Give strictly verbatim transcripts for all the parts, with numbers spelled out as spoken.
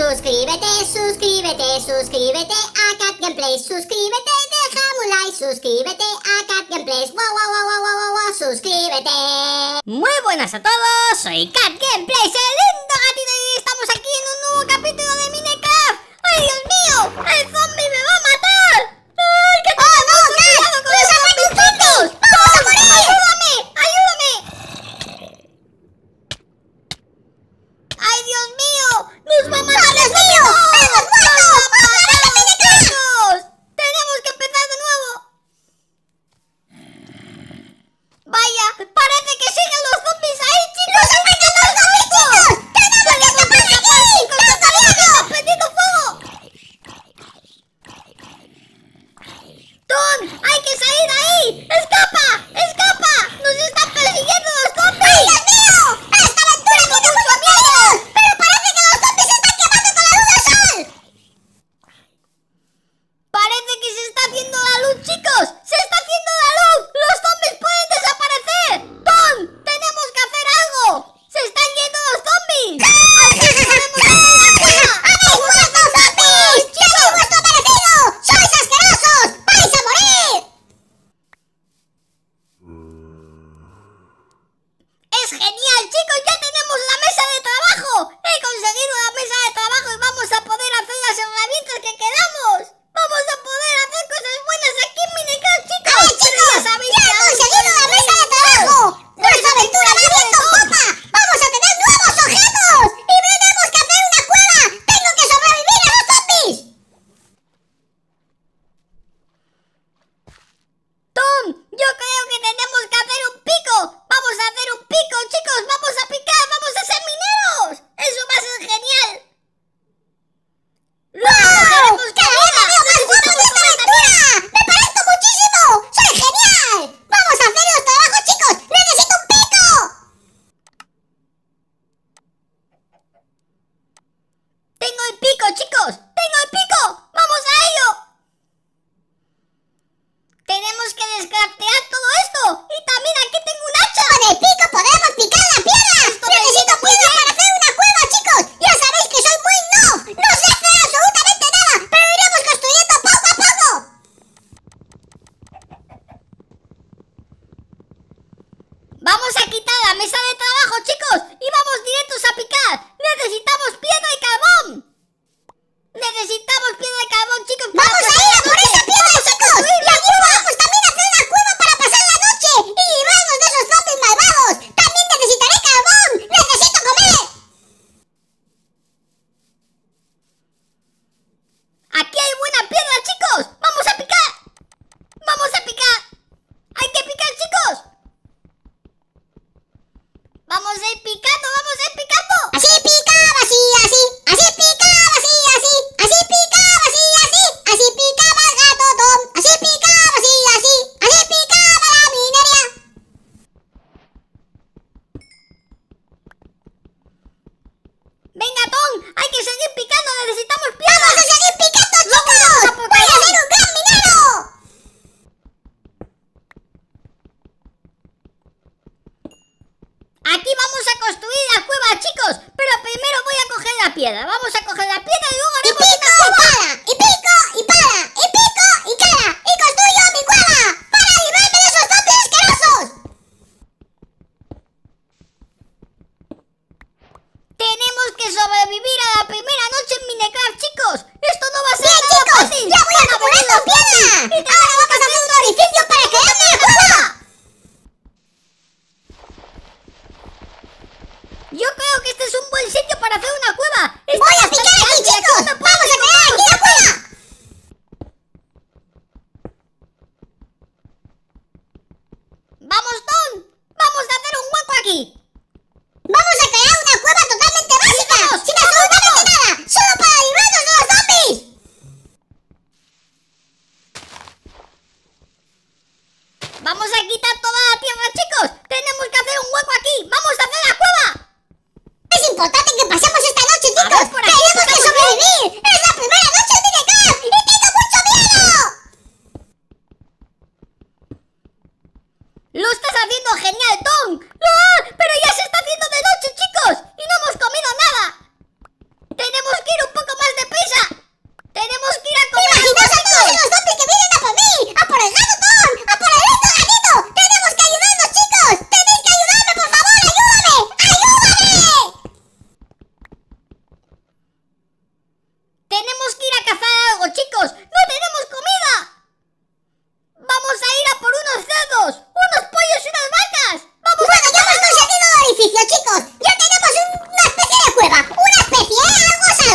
Suscríbete, suscríbete, suscríbete a Cat Gameplays. Suscríbete, déjame un like. Suscríbete a Cat Gameplays. Wow, wow, wow, wow, wow, wow, wow, suscríbete. Muy buenas a todos, soy Cat Gameplays, el lindo gatito, y estamos aquí en un nuevo capítulo de Minecraft. ¡Ay, Dios mío! ¡El zombie me va a matar! ¡Ay, qué ¡Oh, no, Cat! ¡Nos atacan zombies! ¡Vamos a morir! ¡Ayúdame! ¡Ayúdame! ¡Ay, Dios mío! ¡Nos va a matar! ¡Dios mío! ¡Hemos muerto! ¡Vamos a ver Minecraft! ¡Tenemos que empezar de nuevo! Vaya, parece que siguen los zombies ahí, chicos. ¡Nos atacan los zombies, chicos! ¡Tenemos que escapar de aquí! ¡Vamos corriendo! ¡Prendiendo fuego! ¡Tom! ¡Hay que salir de ahí! ¡Escapa! ¡Escapa! ¡Nos están persiguiendo los zombies! ¡Ay, Dios mío! ¡Esta aventura tiene mucho miedo! ¡Pero parece que los zombies se están quemando con la luz del sol! Parece que se está haciendo la luz, chicos. ¡Se está haciendo la luz! ¡Los zombies pueden desaparecer! ¡Tom! ¡Tenemos que hacer algo! ¡Se están yendo los zombies! ¡Así que podemos hacer la cueva! ¡Habéis muerto, zombies! ¡Tenéis vuestro merecido! ¡Sois asquerosos! ¡Vais a morir! ¡Es genial, chicos! ¡Ya tenemos la mesa de trabajo! ¡He conseguido la mesa de trabajo y vamos a poder hacer las herramientas que queramos! ¡Vamos a poder hacer cosas buenas aquí en Minecraft, chicos! ¡A ver, chicos! ¡Ya sabéis que he conseguido la mesa de trabajo! ¡Nuestra aventura va viento en popa! ¡Vamos a tener nuevos objetos! ¡Y tenemos que hacer una cueva! ¡Tengo que sobrevivir a los zombies! ¡Tom! Yo creo que tenemos que hacer un pico. Vamos a hacer un pico, chicos. Vamos a picar, vamos a ser mineros. Eso va a ser genial. ¡Luego cogeremos comida! ¡Necesitamos esta aventura! ¡Me parezco muchísimo! ¡Soy genial! ¡Vamos a hacer los trabajos, chicos! ¡Necesito un pico! ¡Tengo el pico, chicos! ¡Tengo el pico! ¡Vamos a ello! Tenemos que descraftear todo esto. Y también aquí tengo un hacha. Con el pico podemos picar la piedra. Necesito piedra para hacer una cueva, chicos. Ya sabéis que soy muy no. No sé hacer absolutamente nada. Pero iremos construyendo poco a poco. Vamos a quitar la mesa de trabajo, chicos. Y vamos directos a picar. Necesitamos piedra y carbón. Necesitamos piedra y carbón, chicos. ¡Vamos a ir a por esa piedra, chicos! ¡Y aquí podemos también hacer una cueva para pasar la noche y librarnos de esos zombies malvados! ¡También necesitaré carbón! ¡Necesito comer! ¡Aquí hay buena piedra, chicos! ¡Vamos a picar! ¡Vamos a picar! ¡Hay que picar, chicos! ¡Vamos a ir picando! ¡Vamos a ir picando! ¡Así picaba, así, así! ¡Así picaba, así, así! ¡Así picaba, así, así! ¡Así picaba el gato Tom! ¡Así picaba, así, así! ¡Así picaba la minería! ¡Venga, Tom! ¡Hay que seguir picando! ¡Necesitamos piedra! ¡Vamos a seguir picando, chicos! ¡Voy a ser un gran minero! Aquí vamos a construir la cueva, chicos. Pero primero voy a coger la piedra. Vamos a coger la piedra y luego haremos una cueva. Y pico, y para, y pico, y cara. Y construyo mi cueva para librarme de esos zombies asquerosos. Tenemos que sobrevivir a la primera noche en Minecraft, chicos. Esto no va a ser nada chicos, fácil. ¡Ya voy acumulando piedra! Ahora vamos a hacer un orificio para crearme la cueva. Yo creo que este es un buen sitio para hacer una cueva. Voy a picar aquí, chicos. Vamos a crear aquí la cueva.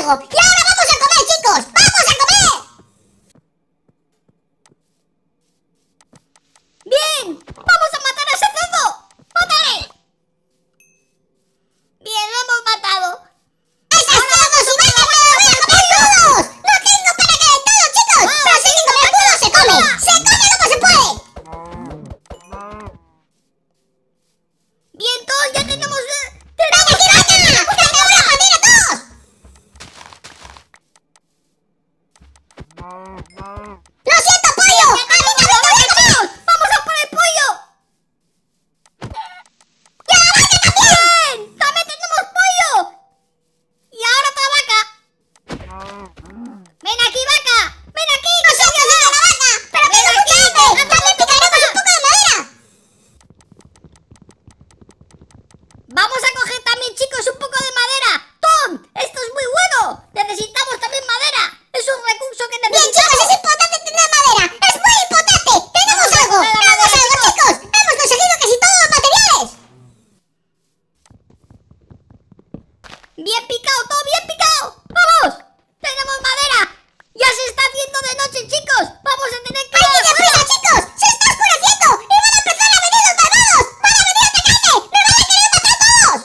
fuego. Y ahora vamos a comer, chicos. ¡Vamos a comer! ¡Bien! ¡Vamos a matar a ese cerdo! ¡Mátale! ¡Bien, lo hemos matado! ¡Ese cerdo su madre me lo voy a comer todos! ¡Lo tengo para que de todo, chicos! ¡Ah! ¡Pero si sin comer pudo se come! ¡Se come como se puede! ¡Bien, todos ya tenemos... ¡Ven aquí, vaca! ¡Que me voy a partir a todos! ¡Lo siento, pollo! ¡A mí también me voy a comer! ¡Vamos a por el pollo! ¡Y a la vaca también! ¡Bien! ¡También tenemos pollo! ¡Y ahora otra vaca! ¡Ven aquí, vaca! ¡Ven aquí! ¡No sé qué hacer a la vaca! ¡Pero tengo mucha hambre! ¡También picaremos un poco de madera! Vamos a coger también, chicos, un poco de madera. ¡Tom! ¡Esto es muy bueno! Necesitamos también madera. Es un recurso que Bien, necesitamos. chicos, es importante tener madera. ¡Es muy importante! ¡Tenemos Vamos a algo! coger la ¡Tenemos madera, algo, chicos! ¡Hemos conseguido casi todos los materiales! Bien picado, todo bien picado. ¡Vamos! ¡Tenemos madera! ¡Ya se está haciendo de noche, chicos! ¡Vamos a tener que... ¡Hay que ir deprisa, chicos! ¡Se está oscureciendo! ¡Y van a empezar a venir los malvados! ¡Van a venir a atacarme! ¡Me van a querer matar a todos!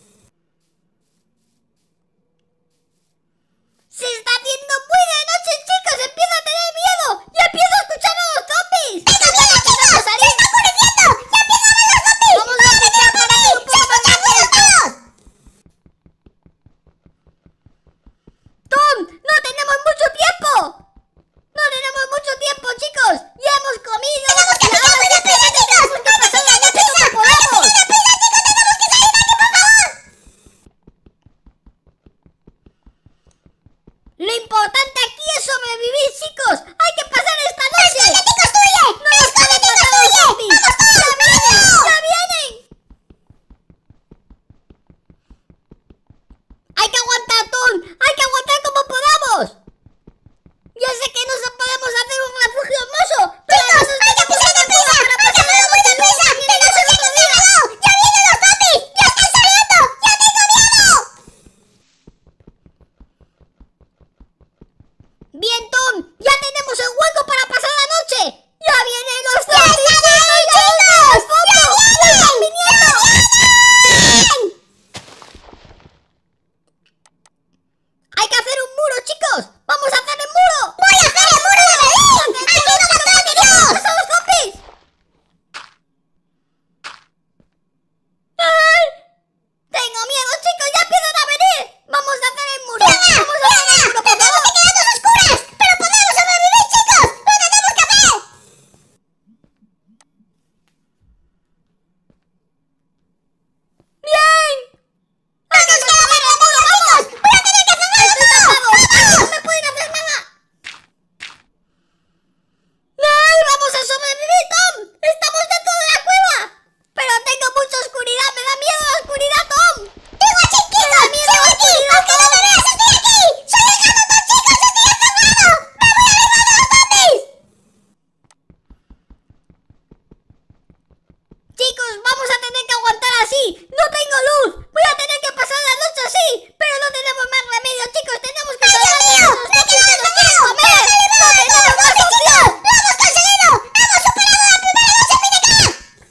¡Se está haciendo muy de noche, chicos! ¡Empiezo a tener miedo! ¡Ya empiezo a escuchar a los zombies! ¡Tengo miedo, chicos! ¡Se está oscureciendo! ¡Ya empiezan a ver los zombies! Vamos a picar para que un ¡Se poco más escuchan ruidos todos! ¡Tom! ¡No tenemos mucho tiempo! ¡No tenemos mucho tiempo, chicos! ¡Ya hemos comido! ¡Tenemos que y picar ahora muy deprisa, chicos! tenemos que ¡Hay que pasar la picar noche deprisa! como ¡Hay que podamos! picar deprisa, chicos! ¡Tenemos que salir de aquí, por favor! Lo importante aquí es sobrevivir, chicos. Hay que pasar esta noche. ¡Escóndete, construye! ¡No nos pueden ¡Escóndete, matar los construye! zombies! ¡Vamos todos! ¡Ya vienen! ¡Rápido! ¡Ya vienen! Hay que aguantar, Tom. Hay que aguantar como podamos. Ya sé que no podemos hacer un refugio hermoso, pero ¡Chicos, hay que pisar deprisa! ¡Hay que hacerlo muy deprisa! ¡Tenemos que conseguirlo! ¡Ya vienen los zombies! ¡Ya están saliendo! ¡Ya tengo miedo! Bien, Tom. Ya tenemos el hueco para pasar la noche. ¡Ya vienen los ¡Ya zombies! están ahí, chicos! ¡Ya vienen! ¡Ya vienen! Hay que hacer un muro, chicos. ¡Vamos a hacer el muro! ¡Voy a hacer el muro de Berlín! ¡Aquí no me toca, Dios! ¡Pasa los zombies! ¡Ay! ¡Tengo miedo, chicos! ¡Ya empiezan a venir! ¡Vamos a hacer el muro! ¡Diana! ¡Vamos a hacer el ¡Diana! muro, por ¡Tenemos favor! que quedarnos a oscuras! ¡Pero podemos sobrevivir, chicos! ¡Lo tenemos que hacer! ¡Bien! ¡Vamos, que hacer el muro, chicos! ¡Voy a tener que cerrar el muro! ¡No ¡Vamos! me pueden hacer nada! ¡Ay! ¡Vamos a sobrevivir, Tom! ¡Estamos dentro de la cueva! ¡Pero tengo mucha oscuridad! ¡Me da miedo la oscuridad, Tom! ¡Tengo a chiquito! ¡Sigo aquí! ¡Aunque no me veas, estoy aquí! ¡Soy el gato, dos chicos! ¡Estoy encerrado! ¡Me voy a librar de los zombies! Chicos, vamos a tener que aguantar así. No tengo luz. Voy a tener que pasar la noche así. Pero no tenemos más remedio, chicos. Tenemos que ¡Ay, Dios salvar mío! a los ¡Me he quedado zombies que nos encerrado! quieren comer. ¡Me ¡No he librado de tenemos todos los más zombies, chicos! opción! ¡Lo hemos conseguido! ¡Hemos superado la primera noche en Minecraft!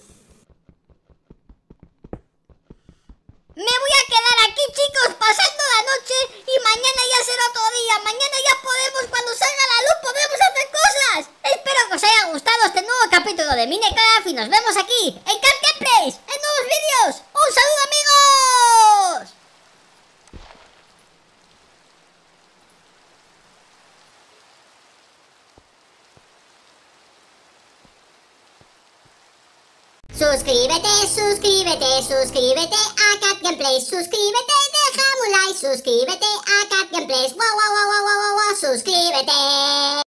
Me voy a quedar aquí, chicos, pasando la noche. Y mañana ya será otro día. Mañana ya podemos, cuando salga la luz, podemos hacer cosas. Espero que os haya gustado este nuevo capítulo de Minecraft. Y nos vemos aquí, en Cat Gameplays, en nuevos vídeos. ¡Un saludo, amigos! Suscríbete, suscríbete, suscríbete a Cat Gameplays. Suscríbete, déjame un like. Suscríbete a Cat Gameplays. Wow, wow, wow, wow, wow, wow, wow. Suscríbete.